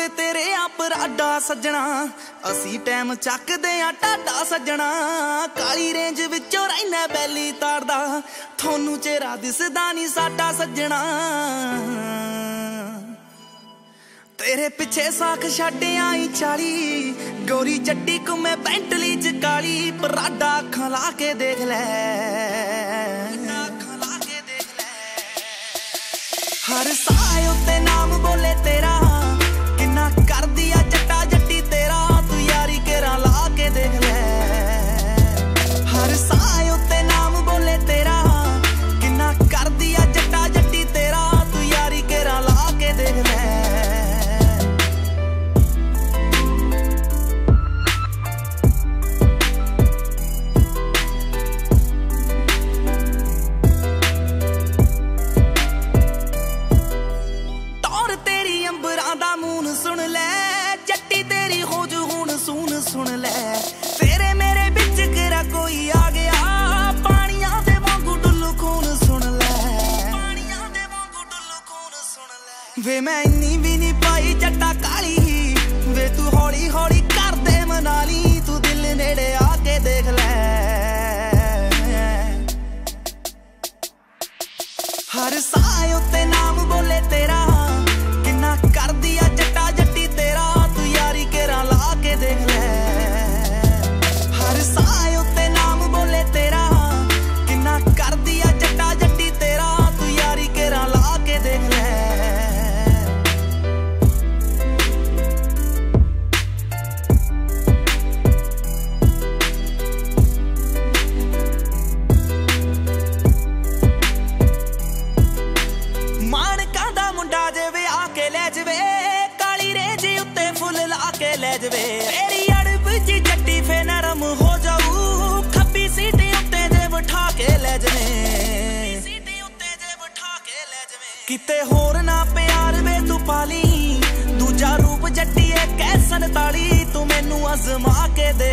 उत्ते तेरे अपराडा सजना, असी टाइम चकदे आ टाडा सजना। काली रेंज विचों रहिना बैली तारदा, थोनू चेहरा दिसदा नी साडा सजना। तेरे पिछे साख छड्ड आई 40, गोरी चट्टी घुमे पेंटली च काली। पराडा अखां ला के देख लै, हर साए उत्ते नाम बोले तेरा, किन्ना कर दिया जट्टा जट्टी तेरा। तू यारी केरा ला के देख लै, हर साए उत्ते नाम बोले तेरा, किन्ना कर दिया जट्टा जट्टी तेरा। तू यारी केरा ला के देख लै। सुन ले जट्टी तेरी हो जू हुण सून सुन ले। तेरे मेरे बिच केरा कोई आ गया, पानियां दे वांगू डुल्लू खून सुन ले, पानियां दे वांगू डुल्लू खून सुन ले। वे मैं इन्नी भी नहीं पाई जट्टा काली, वे तू हौली हौली कर दे मनाली। तू दिल नेड़े आके देख ले, हर साए उत्ते नाम बोले तेरा, किन्ना कर दिया जट्टा जट्टी तेरा। तू यारी केरा ला के देख ले, हर साए उत्ते नाम बोले तेरा, किन्ना कर दिया जट्टा जट्टी तेरा। तू यारी केरा ला के देख ले। मानका दा मुंडा जेवे आके ले जवे, काली रेंज उत्ते फुल ला के ले जवे। तेरी अड़ब जी जट्टी फे नरम हो जाऊ, खब्बी सीटी उत्ते जे बिठा के ले जवे, सीटी उत्ते जे बिठा के ले जवे। किते होर ना प्यार वे तू पाली, दूजा रूप जट्टी है कैसन ताली। तू मैनू अजमा के दे